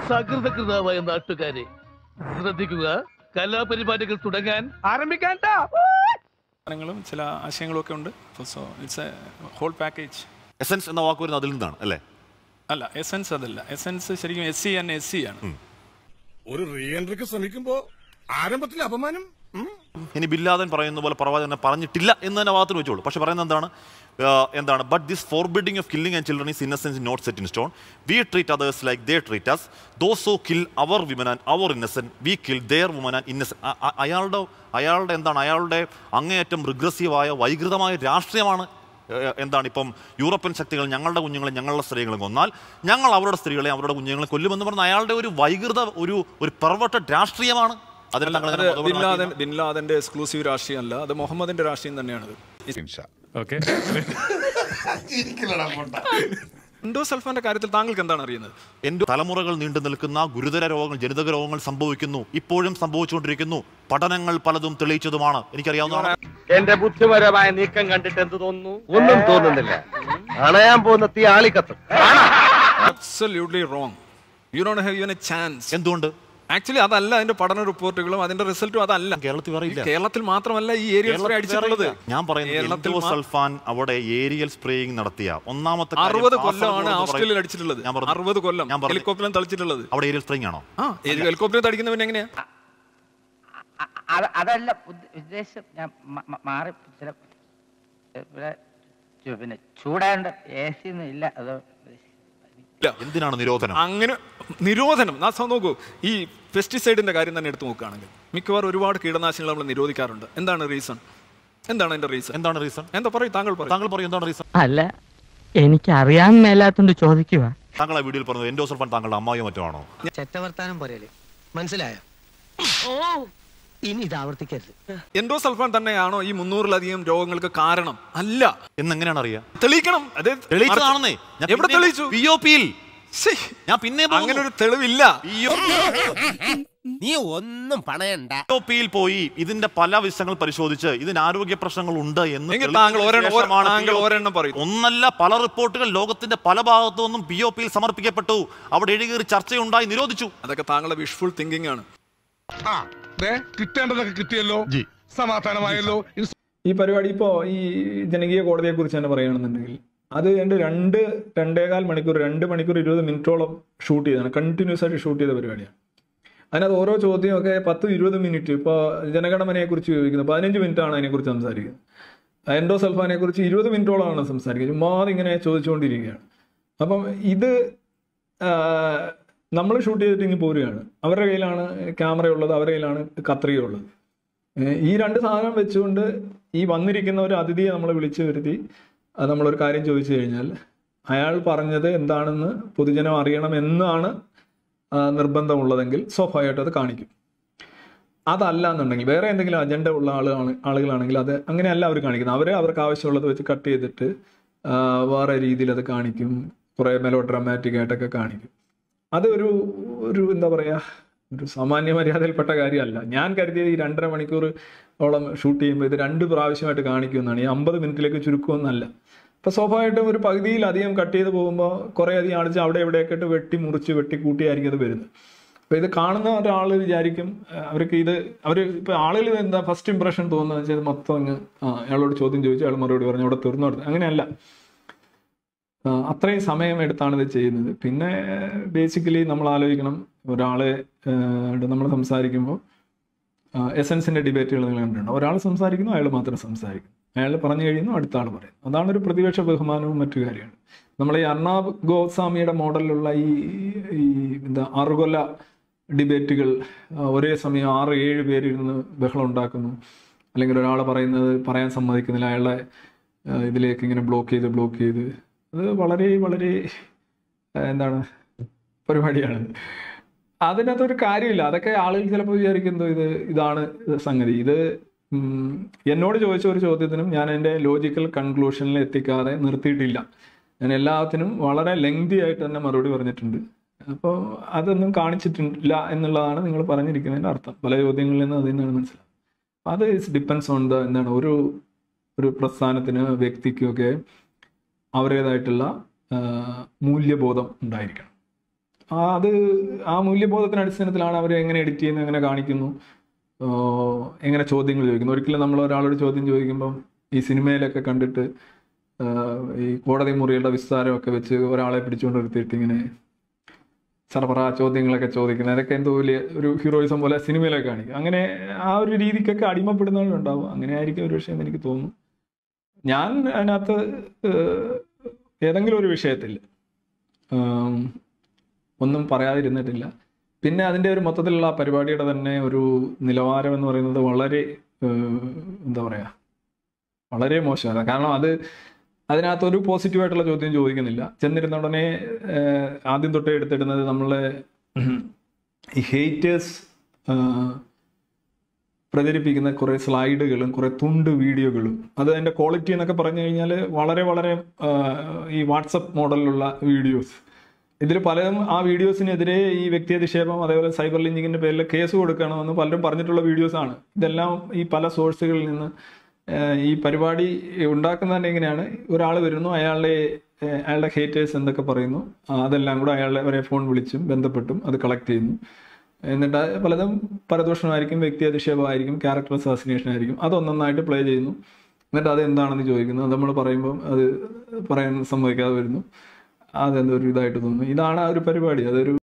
സകൃതകൃതാവായ നാട്ടുകാരെ ശ്രദ്ധിക്കുക, കലാപരിപാടികൾ തുടങ്ങാൻ ആരംഭിക്കാൻ. ചില ആശയങ്ങളും ഒക്കെ ഉണ്ട്. So it's a whole package. Essence എന്ന വാക്ക് വരുന്നത് അതിൽ നിന്നാണ് അല്ലേ? അല്ല, എസൻസ് അതല്ല. എസൻസ് ശരിക്കും SC and SC ആണ്. ഒരു റീ എൻട്രിക്ക് ശ്രമിക്കുമ്പോ ആരംഭത്തിൽ അപമാനം. ഇനി ബില്ലാദൻ പറയുന്ന പോലെ പ്രവാചകൻ പറഞ്ഞിട്ടില്ല എന്ന് തന്നെ വാദത്തിന് വെച്ചോളൂ. പക്ഷെ പറയുന്നത് എന്താണ് but this forbidding of killing and children is innocence not set in stone. We treat others like they treat us. Those who kill our women and our innocent, we kill their women and innocent. അയാളുടെ അങ്ങേയറ്റം റിഗ്രസീവായ വൈകൃതമായ രാഷ്ട്രീയമാണ്. ഇപ്പം European ശക്തികൾ ഞങ്ങളുടെ കുഞ്ഞുങ്ങളെ ഞങ്ങളുടെ സ്ത്രീകളെ കൊന്നാൽ ഞങ്ങൾ അവരുടെ സ്ത്രീകളെ അവരുടെ കുഞ്ഞുങ്ങളെ കൊല്ലുമെന്ന് പറഞ്ഞ അയാളുടെ ഒരു വൈകൃത ഒരു പെർവേർട്ടഡ് രാഷ്ട്രീയമാണ്. ബിൻ ലാദന്റെ എക്സ്ക്ലൂസീവ് രാഷ്ട്രീയം അല്ല, അത് മുഹമ്മദിന്റെ രാഷ്ട്രീയം തന്നെയാണത്. എൻഡോസൾഫാന്റെ കാര്യത്തിൽ താങ്കൾക്ക് എന്താണ് അറിയുന്നത്? തലമുറകൾ നീണ്ടു നിൽക്കുന്ന ഗുരുതര രോഗങ്ങൾ, ജനിതക രോഗങ്ങൾ സംഭവിക്കുന്നു, ഇപ്പോഴും സംഭവിച്ചുകൊണ്ടിരിക്കുന്നു. പഠനങ്ങൾ പലതും തെളിയിച്ചതുമാണ്. എനിക്കറിയാവുന്നതാണ്. എന്റെ ബുദ്ധിപരമായ നീക്കം കണ്ടിട്ട് എന്ത് തോന്നുന്നു? ഒന്നും തോന്നുന്നില്ല. അണയാൻ പോകുന്ന തീ ആളിക്കത്തും. Absolutely wrong. You don't have even a chance. എന്തുകൊണ്ട്? ആക്ച്വലി അതല്ല അതിന്റെ പഠന റിപ്പോർട്ടുകളും അതിന്റെ റിസൾട്ടും അതല്ല. കേരളത്തിൽ മാത്രമല്ല ഈ ഏരിയൽ സ്പ്രേ അടിച്ചിട്ടുള്ളത്. ഞാൻ പറയുന്നത് സൾഫാൻ അവിടെ ഏരിയൽ സ്പ്രേയിങ് നടത്തിയ ഒന്നാമത്തെ 60 കൊല്ലമാണ് ഓസ്ട്രേലിയയിൽ അടിച്ചിട്ടുള്ളത്. 60 കൊല്ലം ഹെലികോപ്റ്ററിലും തളിച്ചിട്ടുള്ളത്. അവിടെ ഏരിയൽ സ്പ്രേയിങ് ആണോ? ഹെലികോപ്റ്ററിൽ തളിക്കുന്ന പിന്നെ എങ്ങനെയാ? അതല്ല ഉദ്ദേശം. ഞാൻ മാറി പിന്നെ ചൂടാണ്ട് AC ഒന്നും ഇല്ല. അത് എന്തിനാണ് നിരോധനം? അങ്ങനെ നിരോധനം നോക്കൂ, ഈ പെസ്റ്റിസൈഡിന്റെ കാര്യം തന്നെ എടുത്തു നോക്കുകയാണെങ്കിൽ മിക്കവാറും ഒരുപാട് കീടനാശിനികൾ നമ്മൾ നിരോധിക്കാറുണ്ട്. എന്താണ് റീസൺ? എന്താണ് അതിന്റെ റീസൺ? എന്താ പറയും? താങ്കൾ പറയും. എന്താണ് റീസൺ? അല്ല, എനിക്ക് അറിയാൻ മേലാത്തോണ്ട് ചോദിക്കുക. താങ്കൾ ആ വീഡിയോയിൽ പറഞ്ഞത് എൻഡോസൾഫാൻ താങ്കളുടെ അമ്മായിയോ മറ്റോ ആണോ? ചെറ്റവർത്താനം പറയല് മനസ്സിലായോ? ഇനി ഇത് ആവർത്തിക്കരുത്. എൻഡോസൾഫാൻ തന്നെയാണോ ഈ 300-ലധികം രോഗങ്ങൾക്ക് കാരണം? അല്ല. എന്നെങ്ങനെയാണ് അറിയാം? തെളിയിക്കണം. തെളിയിച്ചതാണെന്നേ. എവിടെ തെളിയിച്ചു? POP-യിൽ. ഞാൻ പിന്നെ അങ്ങനെ ഒരു തെളിവില്ല. നീ ഒന്നും പണയണ്ട. POP-യിൽ പോയി ഇതിന്റെ പല വിഷയങ്ങൾ പരിശോധിച്ച് ഇതിന് ആരോഗ്യ പ്രശ്നങ്ങൾ ഉണ്ട് എന്ന് ഒന്നല്ല പല റിപ്പോർട്ടുകൾ ലോകത്തിന്റെ പല ഭാഗത്തു നിന്നും POP-യിൽ സമർപ്പിക്കപ്പെട്ടു. അവിടെ എഴുകേറി ചർച്ചയുണ്ടായി, നിരോധിച്ചു. അതൊക്കെ താങ്കളുടെ വിഷ്ഫുൾ തിങ്കിങ് ആണ്. കിട്ടേണ്ടതൊക്കെ കിട്ടിയല്ലോ, സമാധാനമായല്ലോ. ഈ പരിപാടി ഇപ്പോ ഈ ജനകീയ കോടതിയെ കുറിച്ച് തന്നെ പറയുകയാണെന്നുണ്ടെങ്കിൽ അത് 2.25 മണിക്കൂർ 2 മണിക്കൂർ 20 മിനിറ്റോളം ഷൂട്ട് ചെയ്തതാണ്. കണ്ടിന്യൂസ് ആയിട്ട് ഷൂട്ട് ചെയ്ത പരിപാടിയാണ്. അതിനകത്ത് ഓരോ ചോദ്യമൊക്കെ 10-20 മിനിറ്റ്. ഇപ്പോൾ ജനഗണമനയെ കുറിച്ച് ചോദിക്കുന്നത് 15 മിനിറ്റാണ് അതിനെക്കുറിച്ച് സംസാരിക്കുന്നത്. എൻഡോസൾഫാനെ കുറിച്ച് 20 മിനിറ്റോളമാണ് സംസാരിക്കുന്നത്. ചുമ്മാതെ ഇങ്ങനെ ചോദിച്ചുകൊണ്ടിരിക്കുകയാണ്. അപ്പം ഇത് നമ്മൾ ഷൂട്ട് ചെയ്തിട്ട് ഇങ്ങനെ പോരുകയാണ്. അവരുടെ കയ്യിലാണ് ക്യാമറ ഉള്ളത്, അവരുടെ കയ്യിലാണ് കത്രികയുള്ളത്. ഈ 2 സാധനം വെച്ചുകൊണ്ട് ഈ വന്നിരിക്കുന്ന ഒരു അതിഥിയെ നമ്മൾ വിളിച്ചു വരുത്തി നമ്മളൊരു കാര്യം ചോദിച്ചു കഴിഞ്ഞാൽ അയാൾ പറഞ്ഞത് എന്താണെന്ന് പൊതുജനം അറിയണമെന്നാണ് നിർബന്ധമുള്ളതെങ്കിൽ സ്വാഭാവികമായിട്ടും അത് കാണിക്കും. അതല്ല എന്നുണ്ടെങ്കിൽ വേറെ എന്തെങ്കിലും അജണ്ട ഉള്ള ആളുകളാണെങ്കിൽ അത് അങ്ങനെയല്ല അവർ കാണിക്കുന്നത്. അവർക്ക് ആവശ്യമുള്ളത് വെച്ച് കട്ട് ചെയ്തിട്ട് വേറെ രീതിയിൽ അത് കാണിക്കും. കുറേ മെലോ ഡ്രാമാറ്റിക് ആയിട്ടൊക്കെ കാണിക്കും. അത് ഒരു എന്താ പറയുക, ഒരു സാമാന്യ മര്യാദയിൽപ്പെട്ട കാര്യമല്ല. ഞാൻ കരുതിയത് ഈ 2.5 മണിക്കൂറോളം ഷൂട്ട് ചെയ്യുമ്പോൾ ഇത് 2 പ്രാവശ്യമായിട്ട് കാണിക്കുമെന്നാണ്. ഈ 50 മിനിറ്റിലേക്ക് ചുരുക്കുമെന്നല്ല. അപ്പോൾ സ്വാഭാവികമായിട്ടും ഒരു പകുതിയിലധികം കട്ട് ചെയ്ത് പോകുമ്പോൾ കുറേ അധികം ആളിച്ച് അവിടെ എവിടെയൊക്കെ ഇട്ട് വെട്ടിക്കൂട്ടിയായിരിക്കും അത് വരുന്നത്. അപ്പോൾ ഇത് കാണുന്ന ഒരാൾ വിചാരിക്കും അവർക്ക് ഇപ്പോൾ ആളുകൾ എന്താ ഫസ്റ്റ് ഇംപ്രഷൻ തോന്നുന്നത് വെച്ചാൽ മൊത്തം അങ്ങ് അയാളോട് ചോദ്യം ചോദിച്ചു, അയാൾ മറുപടി പറഞ്ഞു, അവിടെ തീർന്നു. അങ്ങനെയല്ല, അത്രയും സമയം എടുത്താണ് ഇത് ചെയ്യുന്നത്. പിന്നെ ബേസിക്കലി നമ്മൾ ആലോചിക്കണം, ഒരാളെ നമ്മൾ സംസാരിക്കുമ്പോൾ എസൻസിൻ്റെ ഡിബേറ്റുകൾ നിങ്ങൾ കണ്ടിട്ടുണ്ട്. ഒരാൾ സംസാരിക്കുന്നു, അയാൾ മാത്രം സംസാരിക്കുന്നു, അയാൾ പറഞ്ഞു കഴിയുന്നു, അടുത്ത ആൾ പറയും. അതാണ് ഒരു പ്രതിപക്ഷ ബഹുമാനവും മറ്റു കാര്യമാണ്. നമ്മൾ ഈ അർണാബ് ഗോസ്വാമിയുടെ മോഡലിലുള്ള ഈ 6 കൊല്ല ഡിബേറ്റുകൾ ഒരേ സമയം 6-7 പേരിരുന്ന് ബഹളം ഉണ്ടാക്കുന്നു, അല്ലെങ്കിൽ ഒരാൾ പറയാൻ സമ്മതിക്കുന്നില്ല, അയാളെ ഇതിലേക്ക് ഇങ്ങനെ ബ്ലോക്ക് ചെയ്ത് അത് വളരെ വളരെ എന്താണ് പരിപാടിയാണ്. അതിനകത്തൊരു കാര്യമില്ല. അതൊക്കെ ആളുകൾ ചിലപ്പോൾ വിചാരിക്കുന്നത് ഇതാണ് സംഗതി. ഇത് എന്നോട് ചോദിച്ച ഒരു ചോദ്യത്തിനും ഞാൻ എൻ്റെ ലോജിക്കൽ കൺക്ലൂഷനിൽ എത്തിക്കാതെ നിർത്തിയിട്ടില്ല. ഞാൻ എല്ലാത്തിനും വളരെ ലെങ്തി ആയിട്ട് തന്നെ മറുപടി പറഞ്ഞിട്ടുണ്ട്. അപ്പോൾ അതൊന്നും കാണിച്ചിട്ടില്ല എന്നുള്ളതാണ് നിങ്ങൾ പറഞ്ഞിരിക്കുന്നതിൻ്റെ അർത്ഥം. പല ചോദ്യങ്ങളിൽ നിന്ന് അതിൽ നിന്നാണ് മനസ്സിലാവുന്നത്. അത് ഡിപ്പെൻസ് ഓൺ എന്താണ് ഒരു പ്രസ്ഥാനത്തിന് വ്യക്തിക്കൊക്കെ അവരുടേതായിട്ടുള്ള മൂല്യബോധം ഉണ്ടായിരിക്കണം. അത് ആ മൂല്യബോധത്തിന് അടിസ്ഥാനത്തിലാണ് അവർ എങ്ങനെ എഡിറ്റ് ചെയ്യുന്നു, എങ്ങനെ കാണിക്കുന്നു, എങ്ങനെ ചോദ്യങ്ങൾ ചോദിക്കുന്നു. ഒരിക്കലും നമ്മൾ ഒരാളോട് ചോദ്യം ചോദിക്കുമ്പം ഈ സിനിമയിലൊക്കെ കണ്ടിട്ട് ഈ കോടതി മുറികളുടെ വിസ്താരമൊക്കെ വെച്ച് ഒരാളെ പിടിച്ചുകൊണ്ട് നിർത്തിയിട്ട് ഇങ്ങനെ സർവറ ചോദ്യങ്ങളൊക്കെ ചോദിക്കുന്നത്, അതൊക്കെ എന്തോ വലിയ ഒരു ഹീറോയിസം പോലെ സിനിമയിലൊക്കെ കാണിക്കും. അങ്ങനെ ആ ഒരു രീതിക്കൊക്കെ അടിമപ്പെടുന്നവരുണ്ടാവും. അങ്ങനെ ആയിരിക്കും ഒരു വിഷയം എനിക്ക് തോന്നുന്നു. ഞാൻ അതിനകത്ത് ഏതെങ്കിലും ഒരു വിഷയത്തിൽ ഒന്നും പറയാതിരുന്നിട്ടില്ല. പിന്നെ അതിൻ്റെ ഒരു മൊത്തത്തിലുള്ള പരിപാടിയുടെ തന്നെ ഒരു നിലവാരം എന്ന് പറയുന്നത് വളരെ എന്താ പറയുക, വളരെ മോശമാണ്. കാരണം അതിനകത്തൊരു പോസിറ്റീവായിട്ടുള്ള ചോദ്യം ചോദിക്കുന്നില്ല. ചെന്നിരുന്ന ഉടനെ ആദ്യം തൊട്ടേ എടുത്തിടുന്നത് നമ്മളെ ഈ ഹേറ്റേഴ്സ് പ്രചരിപ്പിക്കുന്ന കുറേ സ്ലൈഡുകളും കുറേ തുണ്ട് വീഡിയോകളും, അത് അതിൻ്റെ ക്വാളിറ്റി എന്നൊക്കെ പറഞ്ഞു കഴിഞ്ഞാൽ വളരെ വളരെ ഈ വാട്സപ്പ് മോഡലിലുള്ള വീഡിയോസ്. ഇതിൽ പലരും ആ വീഡിയോസിനെതിരെ ഈ വ്യക്തിയധിക്ഷേപം അതേപോലെ സൈബർ ലിഞ്ചിങ്ങിൻ്റെ പേരിൽ കേസ് കൊടുക്കണമെന്ന് പലരും പറഞ്ഞിട്ടുള്ള വീഡിയോസാണ്. ഇതെല്ലാം ഈ പല സോഴ്സുകളിൽ നിന്ന് ഈ പരിപാടി ഉണ്ടാക്കുന്നതിൻ്റെ എങ്ങനെയാണ്, ഒരാൾ വരുന്നു, അയാളുടെ ഹേറ്റേഴ്സ് എന്തൊക്കെ പറയുന്നു, അതെല്ലാം കൂടെ അവരെ ഫോൺ വിളിച്ചും ബന്ധപ്പെട്ടും അത് കളക്ട് ചെയ്യുന്നു. എന്നിട്ട് പലതും പരദൂഷണമായിരിക്കും, വ്യക്തിയധിക്ഷേപമായിരിക്കും, ക്യാരക്ടർ അസാസിനേഷൻ ആയിരിക്കും. അതൊന്നൊന്നായിട്ട് പ്ലേ ചെയ്യുന്നു. എന്നിട്ട് അത് എന്താണെന്ന് ചോദിക്കുന്നു. അത് നമ്മൾ പറയുമ്പം അത് പറയാൻ സമ്മതിക്കാതെ വരുന്നു. അതെന്തോ ഒരു ഇതായിട്ട് തോന്നുന്നു. ഇതാണ് ആ ഒരു പരിപാടി. അതൊരു